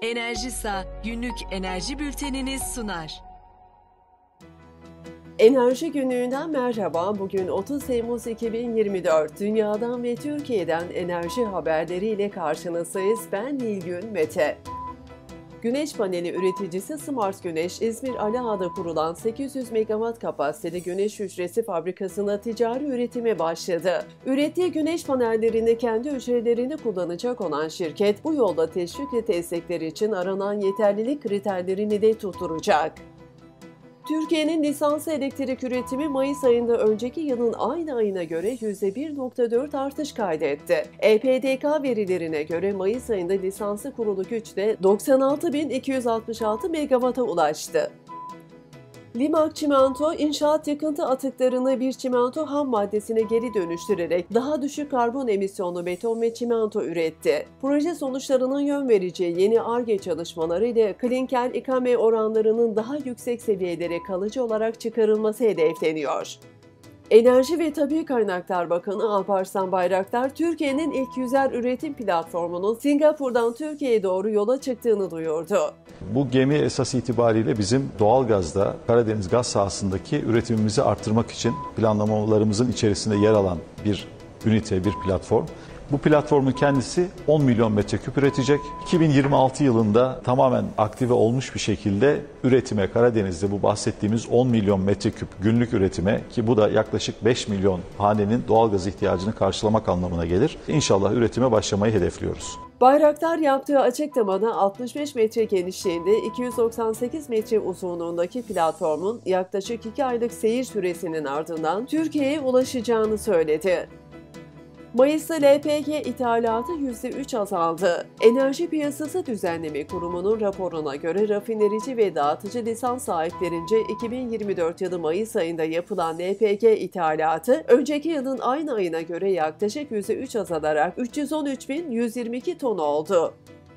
Enerjisa günlük enerji bülteniniz sunar. Enerji günlüğünden merhaba. Bugün 30 Temmuz 2024. Dünyadan ve Türkiye'den enerji haberleriyle karşınızdayız. Ben Nilgün Mete. Güneş paneli üreticisi Smart Güneş, İzmir Aliağa'da kurulan 800 megawatt kapasiteli güneş hücresi fabrikasında ticari üretime başladı. Ürettiği güneş panellerini kendi hücrelerini kullanacak olan şirket, bu yolda teşvik ve destekler için aranan yeterlilik kriterlerini de tutturacak. Türkiye'nin lisanslı elektrik üretimi Mayıs ayında önceki yılın aynı ayına göre %1.4 artış kaydetti. EPDK verilerine göre Mayıs ayında lisanslı kurulu güç de 96.266 megawata ulaştı. Limak Çimento, inşaat yıkıntı atıklarını bir çimento ham maddesine geri dönüştürerek daha düşük karbon emisyonlu beton ve çimento üretti. Proje sonuçlarının yön vereceği yeni Ar-Ge çalışmaları ile klinker ikame oranlarının daha yüksek seviyelere kalıcı olarak çıkarılması hedefleniyor. Enerji ve Tabii Kaynaklar Bakanı Alparslan Bayraktar, Türkiye'nin ilk yüzer üretim platformunun Singapur'dan Türkiye'ye doğru yola çıktığını duyurdu. Bu gemi esas itibariyle bizim doğalgazda Karadeniz gaz sahasındaki üretimimizi arttırmak için planlamalarımızın içerisinde yer alan bir ünite, bir platform. Bu platformun kendisi 10 milyon metreküp üretecek. 2026 yılında tamamen aktive olmuş bir şekilde üretime, Karadeniz'de bu bahsettiğimiz 10 milyon metreküp günlük üretime, ki bu da yaklaşık 5 milyon hanenin doğalgaz ihtiyacını karşılamak anlamına gelir. İnşallah üretime başlamayı hedefliyoruz. Bayraktar yaptığı açıklamada 65 metre genişliğinde 298 metre uzunluğundaki platformun yaklaşık 2 aylık seyir süresinin ardından Türkiye'ye ulaşacağını söyledi. Mayıs'ta LPG ithalatı %3 azaldı. Enerji Piyasası Düzenleme Kurumu'nun raporuna göre rafinerici ve dağıtıcı lisans sahiplerince 2024 yılı Mayıs ayında yapılan LPG ithalatı önceki yılın aynı ayına göre yaklaşık %3 azalarak 313.122 ton oldu.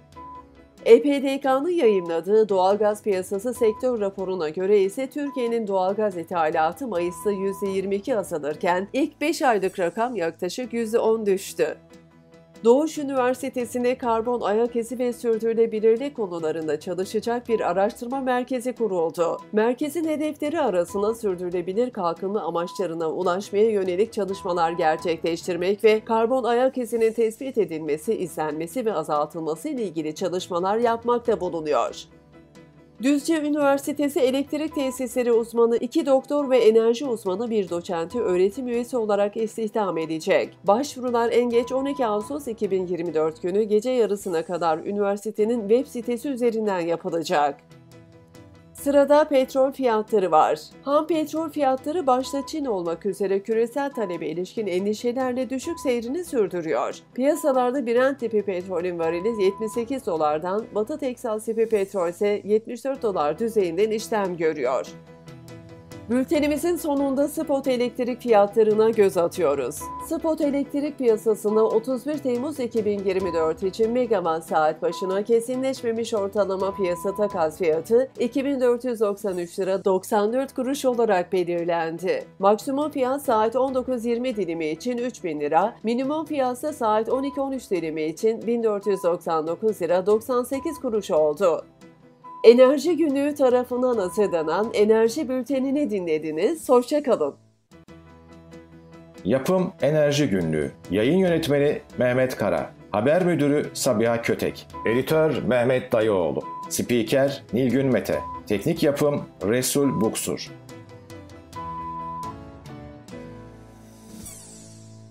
EPDK'nın yayımladığı doğalgaz piyasası sektör raporuna göre ise Türkiye'nin doğalgaz ithalatı Mayıs'ta %22 azalırken ilk 5 aylık rakam yaklaşık %10 düştü. Doğuş Üniversitesi'ne karbon ayak izi ve sürdürülebilirlik konularında çalışacak bir araştırma merkezi kuruldu. Merkezin hedefleri arasında sürdürülebilir kalkınma amaçlarına ulaşmaya yönelik çalışmalar gerçekleştirmek ve karbon ayak izinin tespit edilmesi, izlenmesi ve azaltılması ile ilgili çalışmalar yapmak da bulunuyor. Düzce Üniversitesi Elektrik Tesisleri uzmanı 2 doktor ve enerji uzmanı bir doçenti öğretim üyesi olarak istihdam edecek. Başvurular en geç 12 Ağustos 2024 günü gece yarısına kadar üniversitenin web sitesi üzerinden yapılacak. Sırada petrol fiyatları var. Ham petrol fiyatları başta Çin olmak üzere küresel talebe ilişkin endişelerle düşük seyrini sürdürüyor. Piyasalarda Brent tipi petrolün varili 78 dolardan, Batı Teksas tipi petrol ise 74 dolar düzeyinden işlem görüyor. Bültenimizin sonunda spot elektrik fiyatlarına göz atıyoruz. Spot elektrik piyasasında 31 Temmuz 2024 için megawatt saat başına kesinleşmemiş ortalama piyasa takas fiyatı 2493 lira 94 kuruş olarak belirlendi. Maksimum fiyat saat 19:20 dilimi için 3000 lira, minimum fiyatsa saat 12:13 dilimi için 1499 lira 98 kuruş oldu. Enerji Günlüğü tarafından hazırlanan Enerji Bülteni'ni dinlediniz. Hoşça kalın. Yapım Enerji Günlüğü. Yayın yönetmeni Mehmet Kara. Haber müdürü Sabiha Kötek. Editör Mehmet Dayıoğlu. Spiker Nilgün Mete. Teknik yapım Resul Buksur.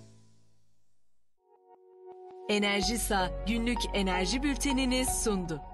Enerjisa günlük enerji bülteniniz sundu.